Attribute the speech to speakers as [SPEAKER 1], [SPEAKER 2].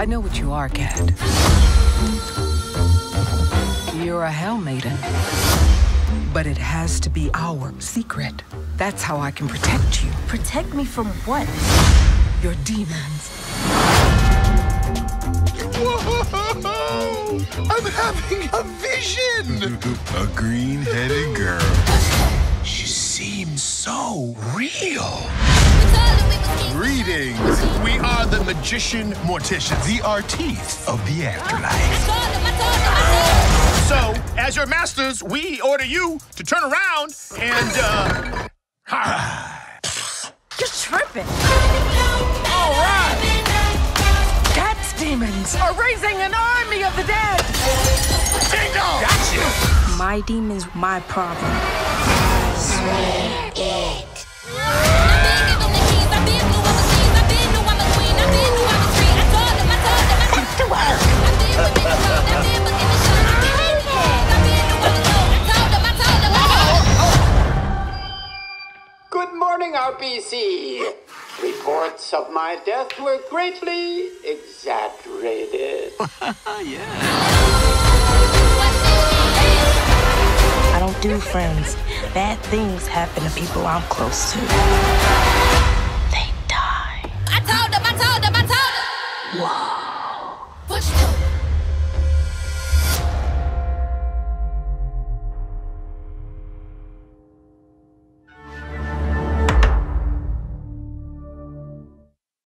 [SPEAKER 1] I know what you are, Cat. You're a Hell Maiden. But it has to be our secret. That's how I can protect you.
[SPEAKER 2] Protect me from what?
[SPEAKER 1] Your demons.
[SPEAKER 3] Whoa! I'm having a vision!
[SPEAKER 4] A green-headed girl.
[SPEAKER 3] She seems so real.
[SPEAKER 4] Greetings.
[SPEAKER 3] We are the magician morticians, the artistes of the afterlife. So, as your masters, we order you to turn around and,
[SPEAKER 2] You're tripping.
[SPEAKER 3] All right!
[SPEAKER 1] Cat's demons are raising an army of the dead!
[SPEAKER 3] Ding dong! Gotcha!
[SPEAKER 2] My demon's my problem.
[SPEAKER 5] Good morning, RBC. Reports of my death were greatly exaggerated.
[SPEAKER 2] I don't do friends. Bad things happen to people I'm close to. They die.
[SPEAKER 6] I told them.
[SPEAKER 2] Whoa.